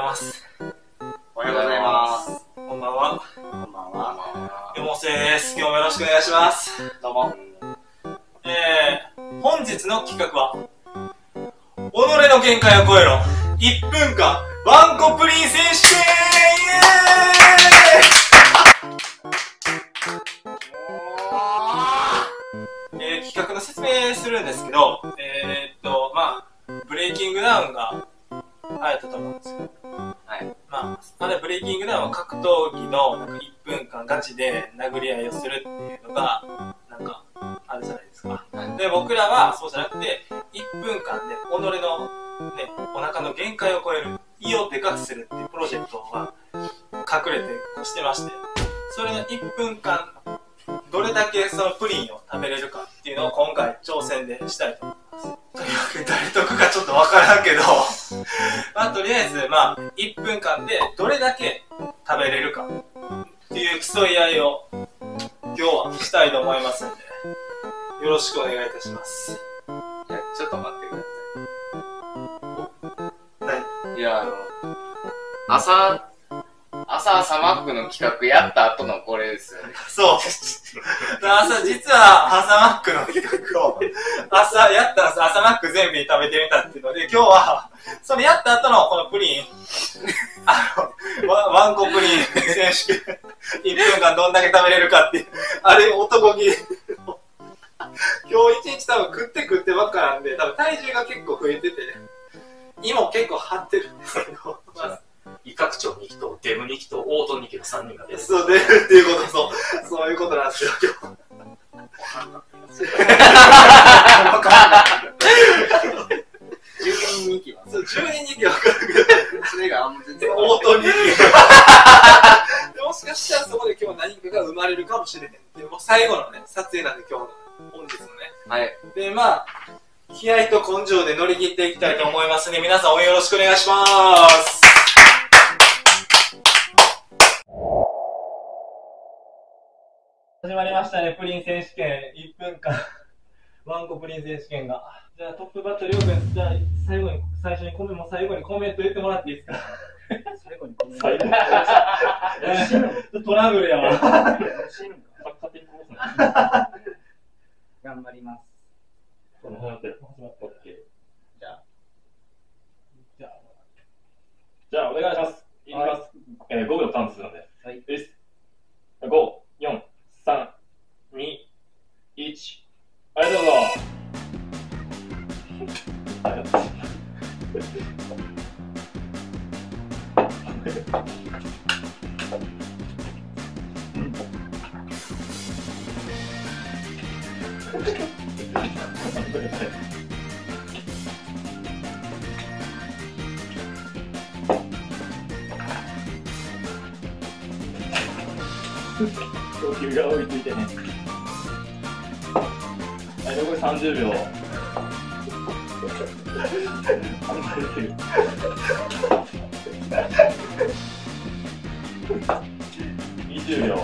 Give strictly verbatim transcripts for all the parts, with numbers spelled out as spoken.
ます。 おはようございます。 こんばんは。 こんばんは。 よもせです。今日もよろしくお願いします。 どうも。 えー、本日の企画は、己の限界を超えろいっぷんかんワンコプリン選手権イエーイ。えー、企画の説明するんですけど、えー、っと、まあ、ブレイキングダウンがあれだと思うんですけど、 はい。 まあ、あれブレイキングダウンは格闘技のなんかいっぷんかんガチで殴り合いをするっていうのが、なんか、あるじゃないですか。 はい、 で、僕らはそうじゃなくて、いっぷんかんで己のね、お腹の限界を超える、胃をでかくするっていうプロジェクトが隠れてしてまして、それのいっぷんかん、どれだけそのプリンを食べれるかっていうのを今回挑戦でしたいと思います。というわけで誰得かちょっとわからんけどまあとりあえずまあいっぷんかんでどれだけ食べれるかっていう競い合いを今日はしたいと思いますんで、よろしくお願いいたします。 いや、ちょっと待ってください。 何？ いや、あの、朝、朝朝マックの企画やった後のこれですよね。 そう。朝、実は朝マックの企画を朝やったんです。朝マック全部食べてみたっていうので、今日はそれやった後のこのプリン、あの、ワ, ワンコプリン選手権いっぷんかんどんだけ食べれるかっていう、あれ男気今日一日多分食って食ってばっかなんで、多分体重が結構増えてて、胃も結構張ってるんですけど、まあ胃拡張にきとデムにきとオートにきのさんにんが出る。 そう、出るっていうこと、そう。そういうことなんですよ、今日。 じゅうにんにきはそう、じゅうにんにきわかるけど、 それがあんま全然オートにき。もしかしたらそこで今日何かが生まれるかもしれへんっていう、もう最後のね、撮影なんで今日の、本日のね。 はい。 で、まあ、気合と根性で乗り切っていきたいと思いますので、皆さん応援よろしくお願いします。始まりましたね、プリン選手権いっぷんかんワンコプリン選手権が。じゃあトップバッターりょうくん、じゃあ最後に最初にコメも最後にコメント言ってもらっていいですか？ 最後にコメント。 最後にトラブルやわ。 頑張ります。 この本って、オッケー。 じゃあ、 じゃあ、 じゃあお願いします。いきます。えー、ごびょうカウントするので。 はい。 です。ご、よん、さん、に、いち。はい、どうぞ。ありがとう。呼吸が追いついてね。はい、残りさんじゅうびょう。離れてる。にじゅうびょう。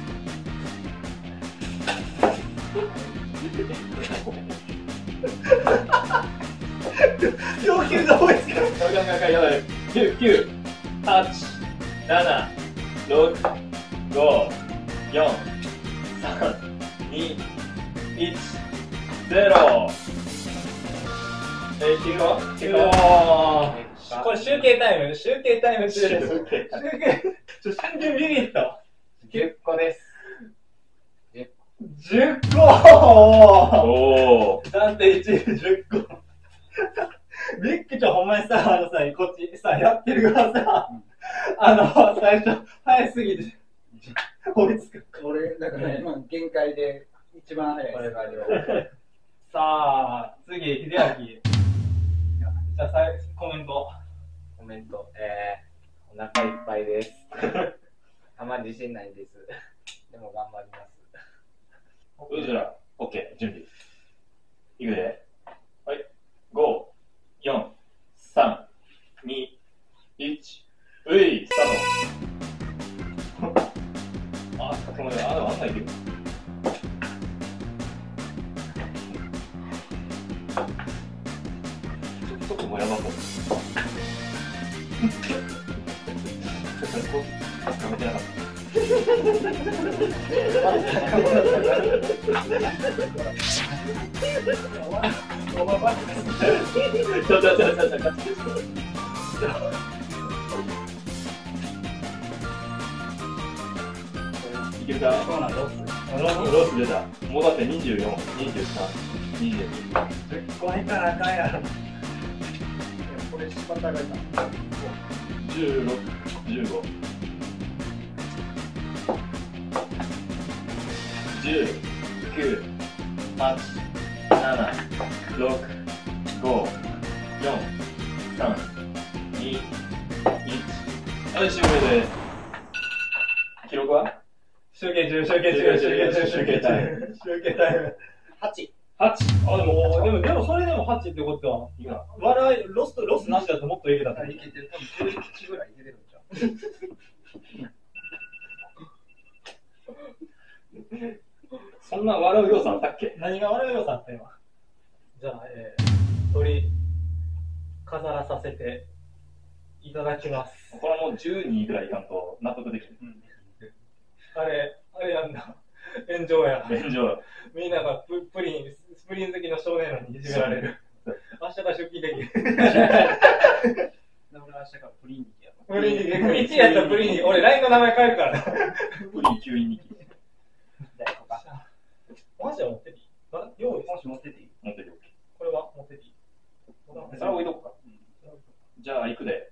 要求が多いですけど。 きゅう、きゅう、はち、なな、ろく、ご、よん、さん、に、いち、ゼロ。えー、終了？終了。 これ集計タイム、集計タイム中です。 集計タイム。 集計、ちょ、瞬間ビビッと。 じゅっこです。 じゅっこおー。 暫定いちい、じゅっこ。ビッグちょ、ほんまにさ、あのさ、こっちさ、やってる側さ、あの、最初、早すぎて、追いつく。 俺、だから今、限界で一番早いです。 さあ、次、秀明。じゃあ、さいコメント。 コメント、えー、お腹いっぱいです。あんまり自信ないんです。でも頑張ります。 うずら、オッケー、準備。いくで。はい。ご、よん、さん、に、いち、うい、スタート。あ、ごめん、あ、でもあんないけど。ちょっともやばそう。 やめてなかった。ちょちょちょちょちょ。いけるか？ そうなんロス。 ロス出た。もうだってにじゅうよん、にじゅうさん、にじゅうに。 じゅっこいかなあかんやろ。これ一番高いか。 じゅうろく、じゅうご。じゅう、きゅう、はち、なな、ろく、ご、よん、さん、に、いち。はい、終了です。記録は集計中、集計中、集計中、集計タイム。集計タイム。はち。 はち。あ、でも、 でも、でもそれでもはちってことは、 いいな。 笑い、ロスとロスなしだともっといけたと思う。 いけてる。多分じゅういちぐらいいけてるんちゃう。 そんな笑う要素あったっけ？ 何が笑う要素あった今。じゃあ、えー、鳥、飾らさせていただきます。 これはもうじゅうにぐらいいかんと納得できる。 あれ、あれやんな。炎上や。 炎上。 みんながププリン、プリン好きの少年なのにいじめられる。明日から出勤できる。 俺明日からプリンに行けや。 プリンに、いちやったらプリンに、俺 ライン の名前変えるからな。 プリン吸引に来て。 じゃあ行こうか。 お箸は持ってていい？用意。 もし持ってていい？ 持ってて OK。 これは持ってていい？ それは置いとくか。じゃあ、行くで。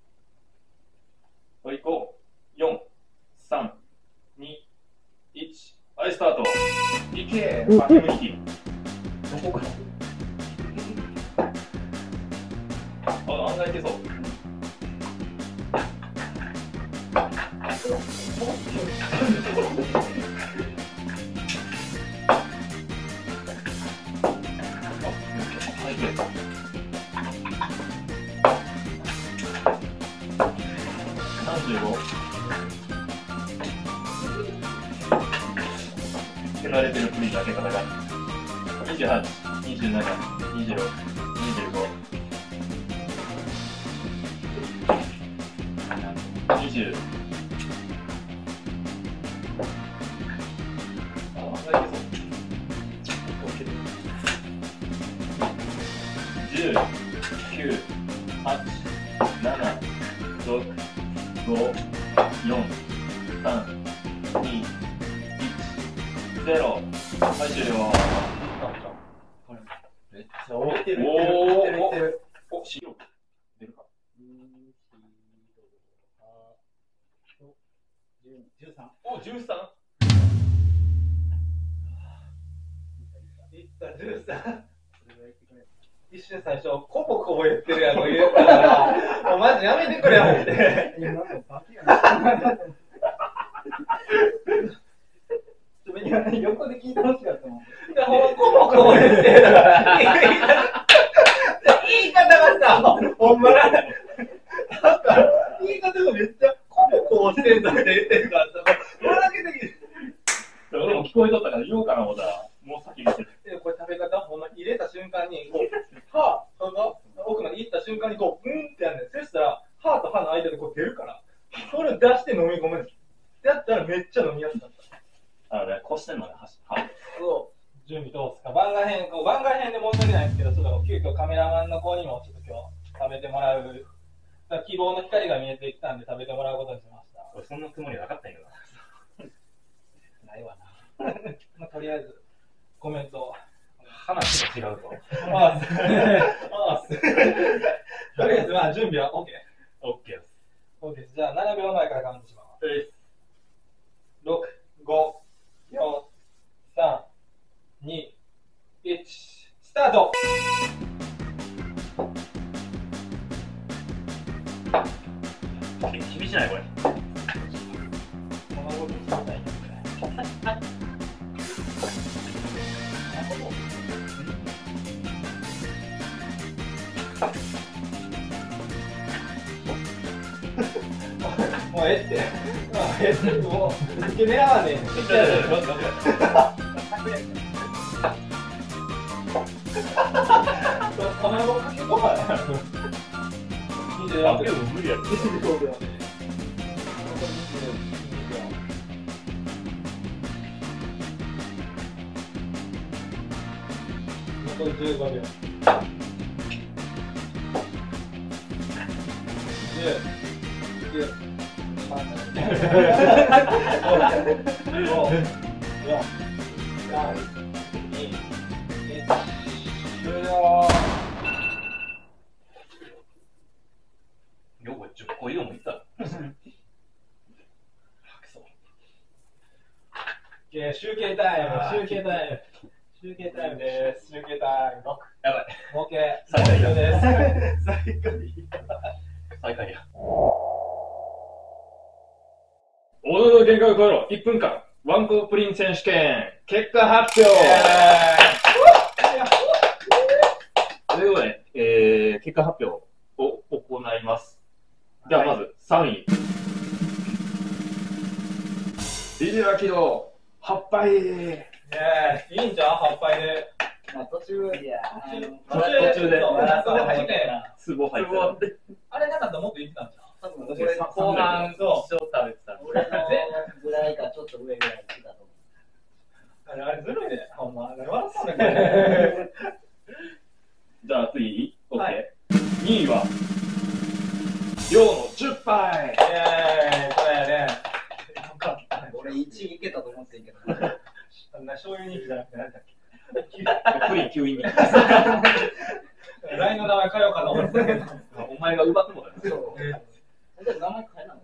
はい、行こう。よん、さん、に、いち。はい、スタート。いけー。爆抜き。 どこから？ あ、案外いけそう。さんじゅうご。手慣れてるプリンの開け方が。にじゅうはち、にじゅうなな、にじゅうろく、にじゅうご。にじゅう。あ、案外いけそう。じゅう、きゅう、はち、なな、ろく、ご、よん、さん、に、いち、ゼロ。はい、終了。 めっちゃ置いてる。 お置いてる。置いてる。 お、白出るか。 じゅうさん。お、じゅうさん。いったじゅうさん。一瞬最初、コポコポ言ってるやろ言うたから、もうマジやめてくれよって。 横で聞いてほしかったもん。 いや、ほんまコポコポ言ってるから、言い方がさ、ほんまな、なんか、言い方がめっちゃコポコポしてんだって言ってるからさ、笑けてきて。 俺も聞こえとったから言おうかな思ったら、もう先にしてる。 これ食べ方、ほんま入れた瞬間に、こう、歯、その奥まで行った瞬間に、こう、うんってやんねん。そしたら、歯と歯の間でこう出るから、それを出して飲み込む。やったらめっちゃ飲みやすかった。 あのね、こうしてんのね、歯。 そう。準備どうですか？番外編、こう番外編で申し訳ないんですけど、ちょっと急遽カメラマンの子にもちょっと今日食べてもらう、希望の光が見えてきたんで食べてもらうことにしました。 俺そんなつもりなかったんやけどな。 ないわな。まあ、とりあえず、コメントを。 話が違うと。 ああ、す。ああ、す。とりあえず、まあ、準備は OK。 OK です。 OK です。じゃあ、ななびょうまえからカウントします。ろく、ご、よん、さん、に、いち、スタート。 厳しいないこれ。 この動きしたいんですね。もうええって。もうええって。もう、受け狙わねえ。卵かけご飯やろ。にじゅうよんびょう。 無理やろ。 にじゅうごびょう。 残りじゅうごびょう。じゅう、きゅう、さん、ご、よん、さん、に、いち、終了。よくじゅっこ以上もいった。集計タイム、集計タイム、集計タイムです。集計タイムろく。やばい。合計最下位です。最下位。最下位や。 おのの限界を超えろいっぷんかんワンコプリン選手権結果発表。ということで、えー、結果発表を行います。ではまずさんい。リリラキドはっぱい。 いやいいんじゃん、はっぱいで。 まあ途中、いや途中で、途中で初めて、 ツボ入ってあれなかったらもっと言ってたんじゃん。 多分俺後半と一生食べてた。 俺のぐらいかちょっと上ぐらい来たと思う。 あれ、あれずるいね、ほんま。笑ったんだけど。 じゃあ次、オッはケー。にいは、量のじゅっぱい。 イェーイ、これやね。よかったね。 俺いちいいけたと思ってんけど。 あんな醤油肉じゃなくて何だっけ。 プリンきゅういに。 ライン の名前変えようかと思ってたけど。 お前が奪ってもらう。 そう。名前変えなの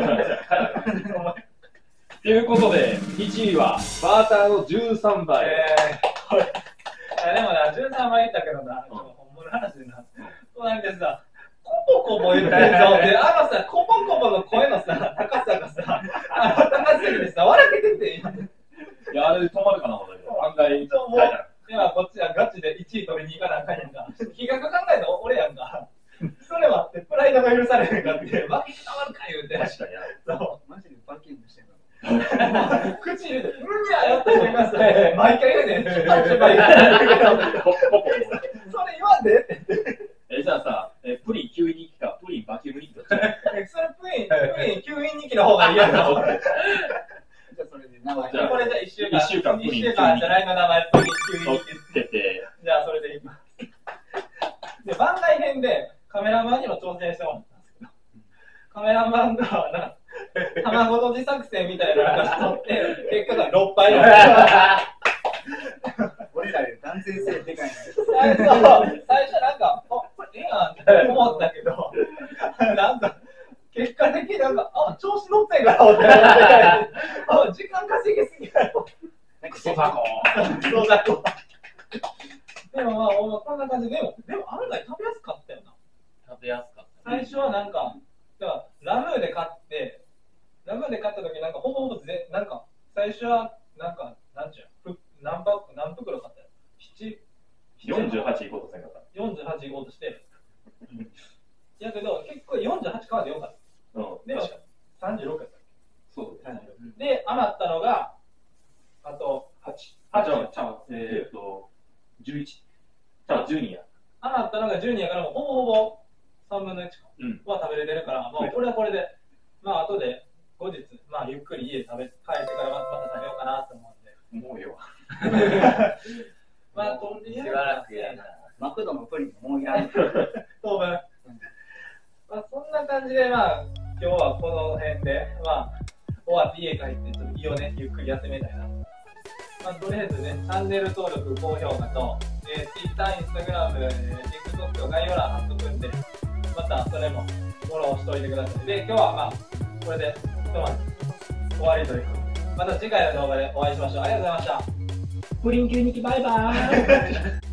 ということで、いちいはバーターのじゅうさんばい。 えー、これ。いやでもな、じゅうさんばい言ったけどな、ほんまの話でな。隣でさ、コポコポ言ってんぞ。で、あのさ、コポコポの声のさ、高さがさ、あの高すぎてさ、笑けてて。 いや、あれで止まるかな思ったけど、案外、 そうもう今こっちはガチでいちい取りに行かなあかんやんか。気がかかんないの俺やんか。それはってプライドが許されへんかって、負けてたまるか言うて。 確かに。 そう。 マジでバキングしてる口入れて、うんややった瞬間さ、毎回言うねん。それ言わんでって。 え、じゃあさ、えプリンきゅういにきか、プリンバキュームニキと。 それプリン、プリンきゅういにきの方が嫌だ。 じゃあそれで名前。 じゃあこれじゃあいっしゅうかん。 いっしゅうかんプリンいっしゅうかんじゃラインの名前、プリンきゅういにき。 出て、 じゃあそれでいきます。で、番外編でカメラマンにも挑戦してもらったんですけど、カメラマンがな、卵とじ作戦みたいなのが取って、結果がろっぱいだった。 俺らより断然性でかいんだけど。 最初、最初なんか、あ、これええやんって思ったけど、なんか、結果的になんか、あ、調子乗ってんから、って思って、あ、時間稼ぎすぎやろ。 クソザコ。 クソザコ。でもまあ、こんな感じで、でも、でも案外食べやすかったよな。 食べやすかった。 最初はなんか、だからラムーで買って、ラムーで買った時なんかほぼほぼぜ、なんか、最初は、なんか、なんちゅう、ふ何パック、何袋買ったよ。 よんじゅうはちいこうとせんかった。 よんじゅうはちいこうとして。やけど、結構よんじゅうはち買わでよかった。 うん、 でも確かに。 さんじゅうろくやったっけ。 そうですね。 で、余ったのが、あと、 はち。あ、じゃあ、じゃあ、えっと、じゅういち。じゃあ、じゅうにや。 余ったのがじゅうにやから、もうほぼほぼさんぶんのいちかうんは食べれてるから、もうこれはこれで、まあ後で後日、まあゆっくり家で食べ、帰ってからまた食べようかなと思うんで。 もうええわ。 まあとりあえずしばらくやな。 マクドのプリンもういらん。 当分。まあそんな感じで、まあ今日はこの辺で、まあ終わって家帰ってちょっと胃をね、ゆっくり休めたいな。まあとりあえずね、チャンネル登録、高評価と、えー、Twitter、Instagram、えー、TikTok を概要欄貼っとくんで、またそれもフォローしておいてください。で、今日はまあ、これでひとまず終わりということで、また次回の動画でお会いしましょう。ありがとうございました。プリンきゅうにきバイバーイ